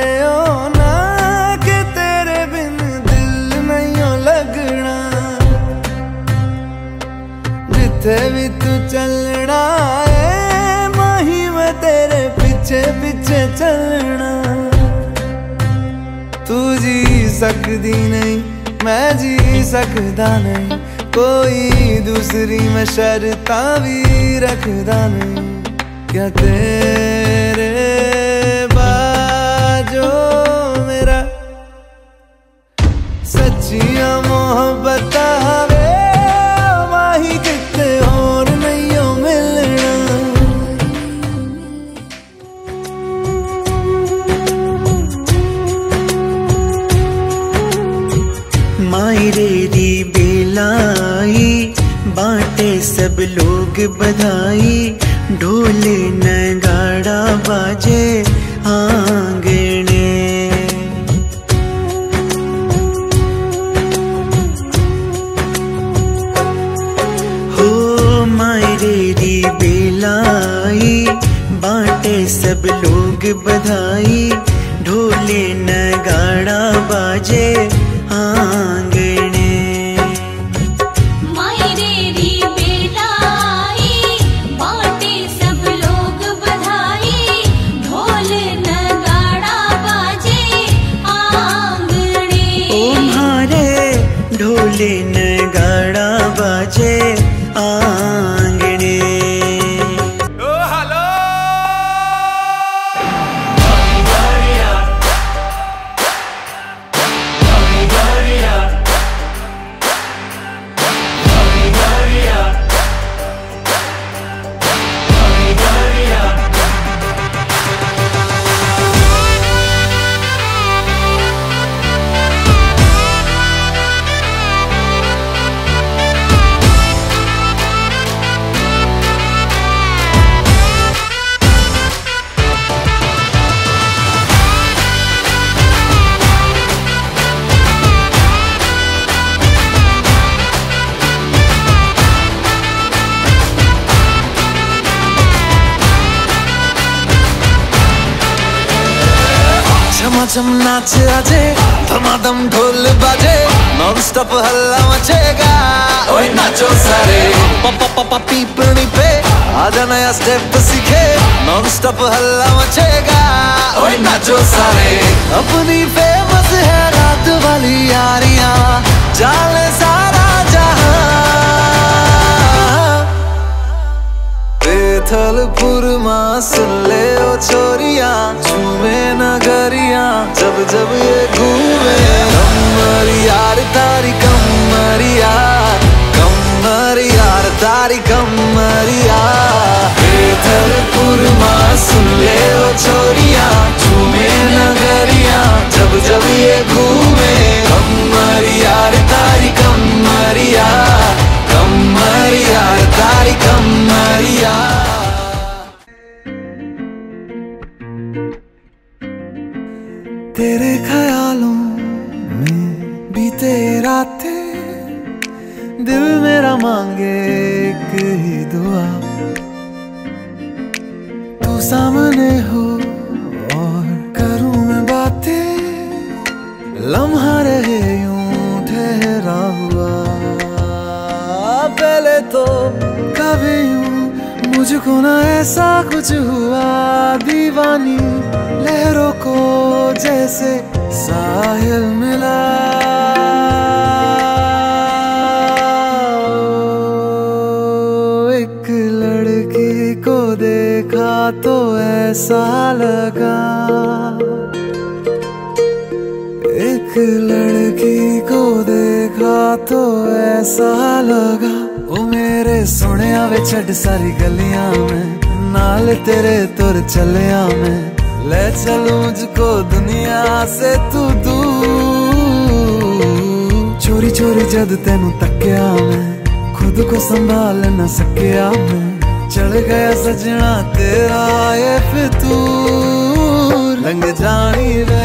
हो ना कि तेरे बिन दिल नहीं हो लगना। जिथे भी तू चलना है माही मैं तेरे पीछे पीछे चलना। तू जी सकदी नहीं मैं जी सकदा नहीं, कोई दूसरी मैं शर्तां भी रखदा नहीं। क्या तेरे बाजो मेरा सच्चियां मोहब्बत वे माही किते और नहीं हो मिलना। मायरे दी बेलाई बाटे सब लोग बधाई, ढोले नगाड़ा बाजे आंगने। हो मायरे दी बेलाई बाटे सब लोग बधाई, ढोले नगाड़ा बाजे आंगने। मायरे दी बेलाई बाटे सब लोग बधाई, ढोल नगाड़ा बाजे आंगने। ओ म्हारे ढोले नगाड़ा बाजे आंगने। झमाझम नाच आजे धमाधम ढोल बाजे, नॉन स्टॉप हल्ला मचेगा। ओए नाचो सारे पापा पापा पीपनी पे आजा नया स्टेप सीखे, नॉन स्टॉप हल्ला मचेगा। ओए नाचो सारे अपनी फेमस है रात वाली यारियां, जाले सारा जहां। बेथलपुर मां सुन ले ओ छोरियां, झूमे नगरियां जब जब ये घूमे। कमर यार तारी कमरिया, कमर यार तारी कमरिया। बेथलपुर मां सुन ले ओ छोरियां, झूमे नगरियां जब जब ये घूमे। कमर यार तारी कमरिया, कमर यार तारी कमरिया। तेरे ख्यालों में बीते रातें, दिल मेरा मांगे एक ही दुआ। तू सामने हो और करूं मैं बातें, लम्हा रहे यूं ठहरा हुआ। पहले तो कभी यूं मुझको ना ऐसा कुछ हुआ, दीवानी लहरों को जैसे साहिल मिला। एक लड़की को देखा तो ऐसा लगा, एक लड़की को देखा तो ऐसा लगा। ओ मेरे सोनिया वे छड़ सारी गलियां में, नाल तेरे तुर चलिया मैं। ले चलूं मुझको दुनिया से तू दूर, चोरी चोरी जद तेनू तक्या मैं, खुद को संभाल न सकिया मैं। चढ़ गया सजना तेरा ये फितूर, रंग जानी वे